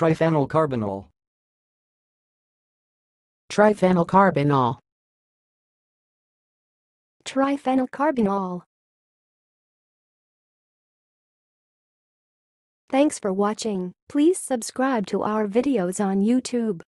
Triphenylcarbinol. Triphenylcarbinol. Triphenylcarbinol. Thanks for watching. Please subscribe to our videos on YouTube.